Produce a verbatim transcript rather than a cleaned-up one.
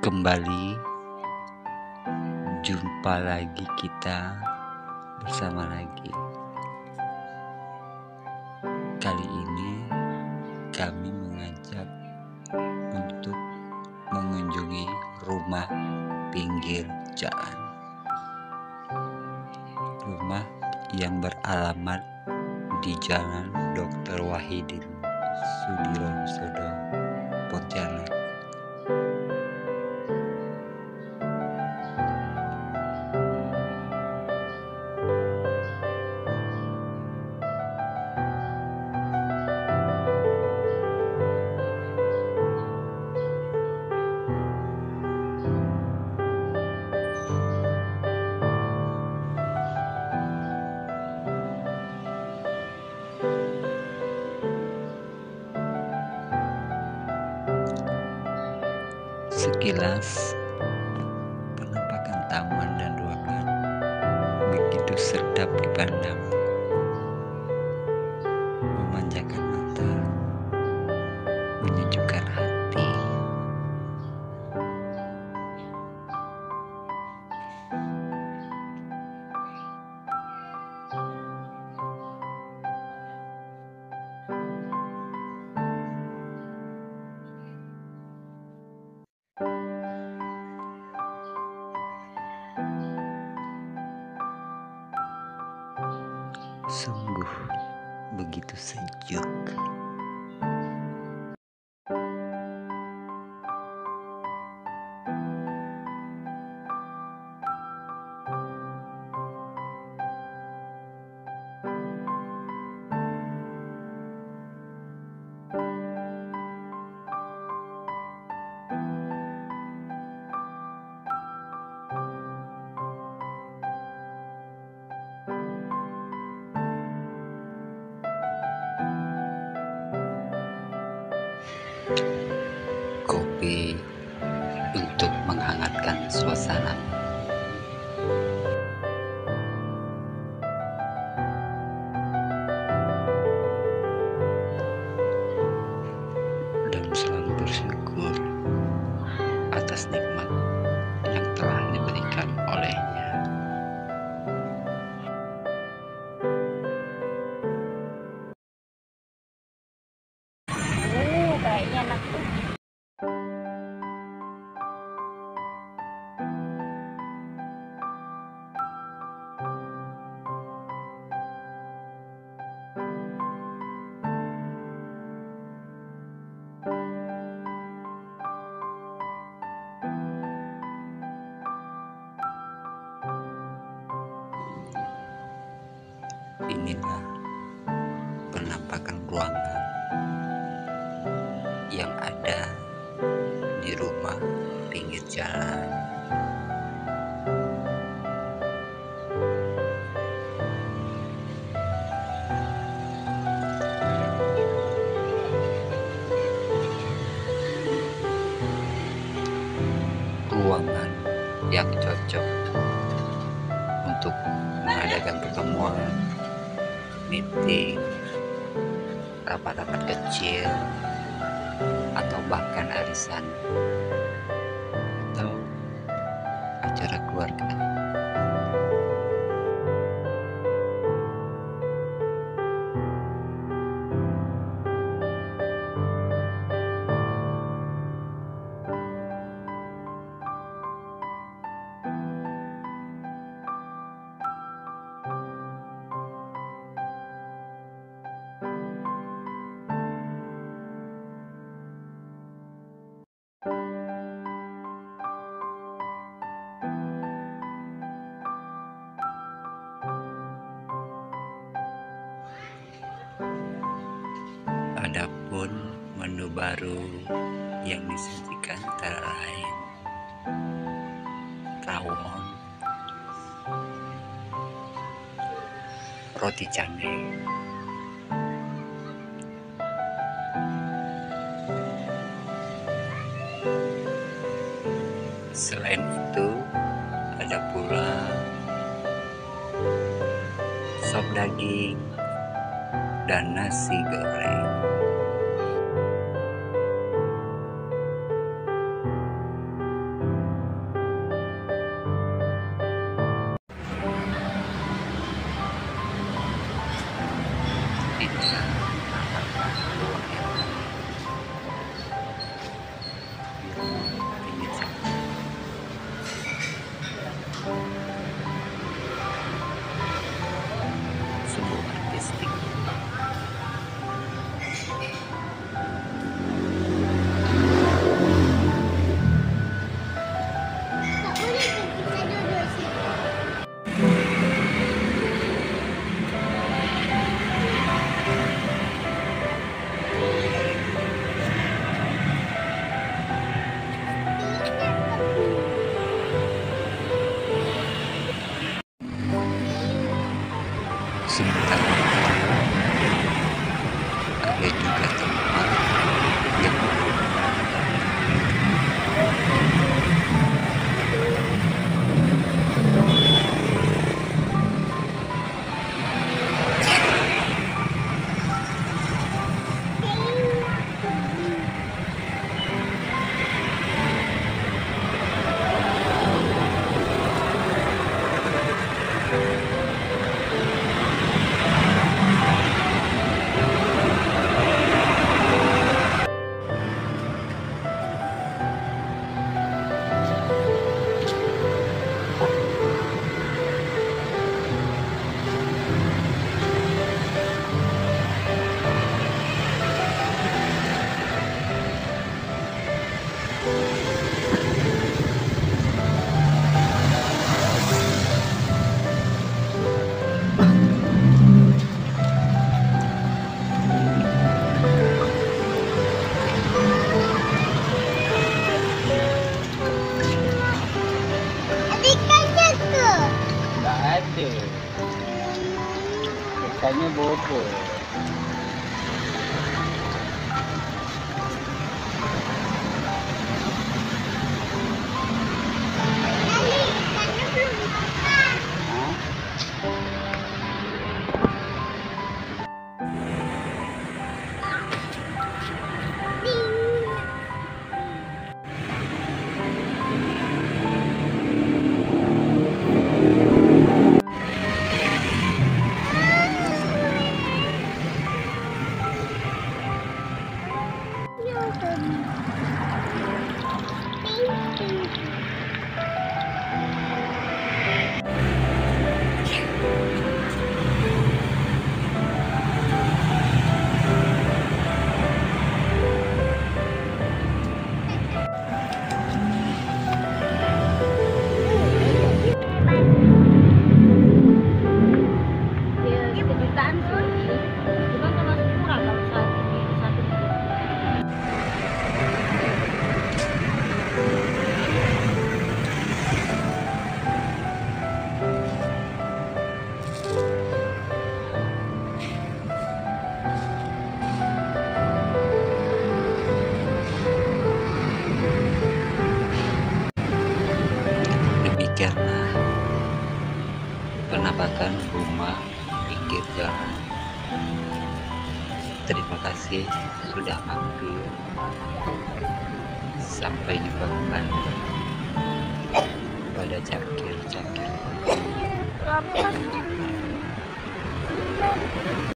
Kembali jumpa lagi kita bersama lagi. Kali ini kami mengajak untuk mengunjungi rumah pinggir jalan. Rumah yang beralamat di Jalan Doktor Wahidin Sudirohusodo, Pontianak. Sekilas penampakan taman dan ruangan begitu sedap dipandang, memanjakan mata, menyejukkan hati. Sungguh begitu sejuk. Kopi untuk menghangatkan suasana. Dan selalu bersyukur atas nikmat yang telah diberikan olehnya. Uh, kayaknya enak tuh. Inilah penampakan ruangan yang ada di rumah pinggir jalan. Ruangan yang cocok untuk mengadakan pertemuan, meeting, rapat-rapat kecil, atau bahkan arisan atau acara keluarga. Adapun menu baru yang disajikan antara lain rawon, roti canai, selain itu ada pula sop daging dan nasi goreng. kayaknya bobo. Demikianlah penampakan rumah pinggir jalan. Terima kasih sudah mampir. Sampai jumpa kembali pada cangkir-cangkir.